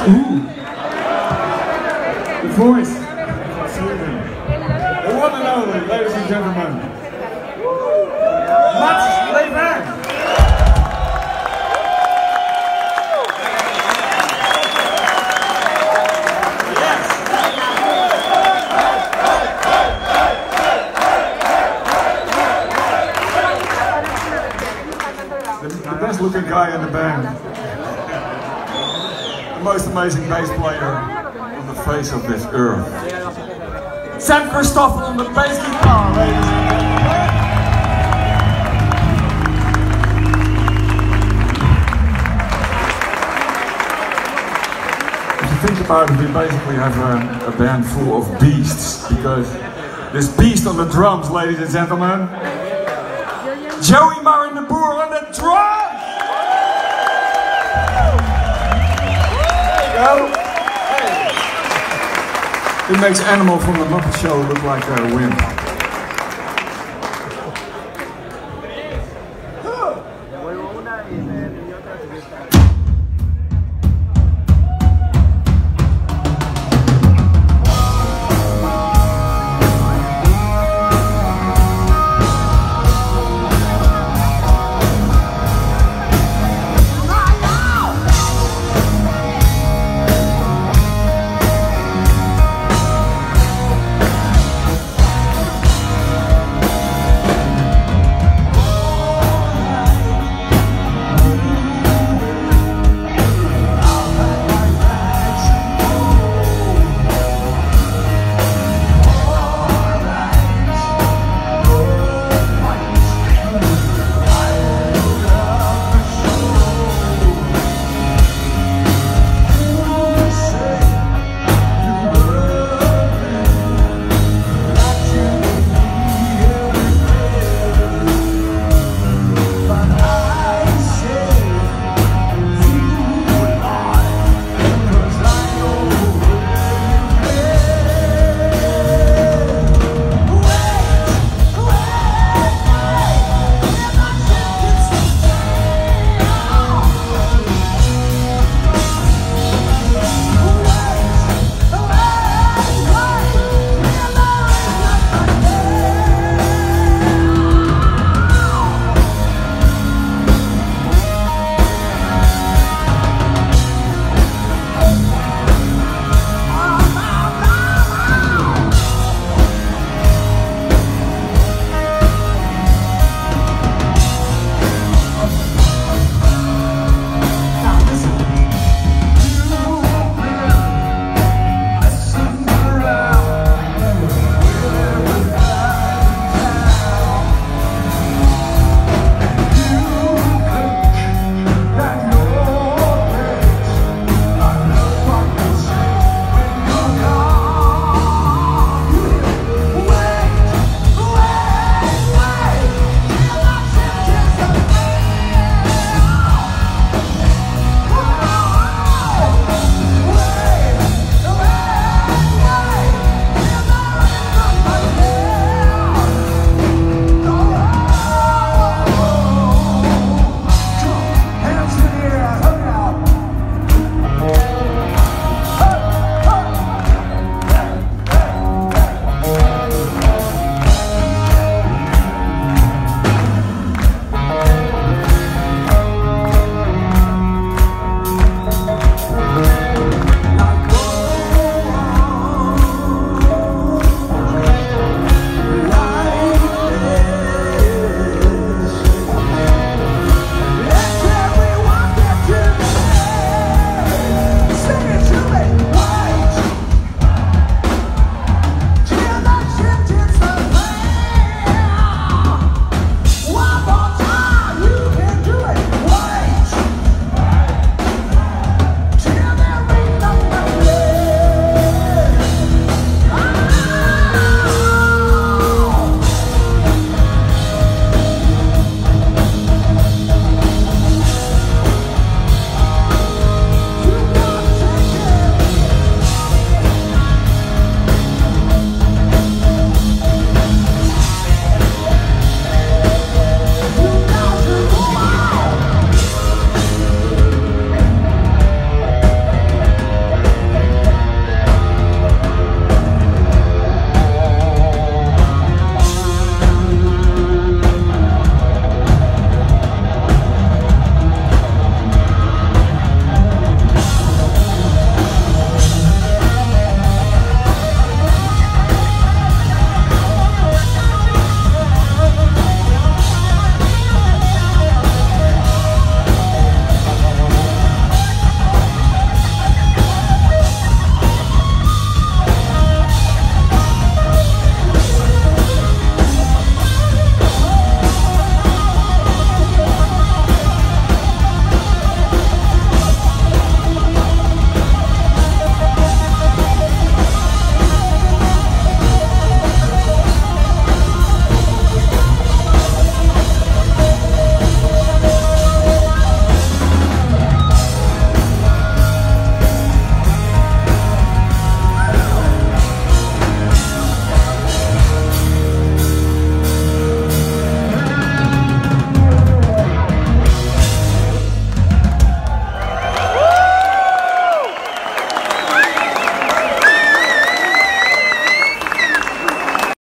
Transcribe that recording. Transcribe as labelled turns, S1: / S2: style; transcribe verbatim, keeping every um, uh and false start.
S1: Ooh. The voice. The one and only, ladies and gentlemen. Mats Levin. The, the best looking guy in the band. The most amazing bass player on the face of this earth. Sam Christoffel on the bass guitar, ladies and gentlemen. If you think about it, we basically have a, a band full of beasts, because this beast on the drums, ladies and gentlemen, Joey Marin de Boer on the drums! There you go! Hey. It makes Animal from the Muppet Show look like a wimp.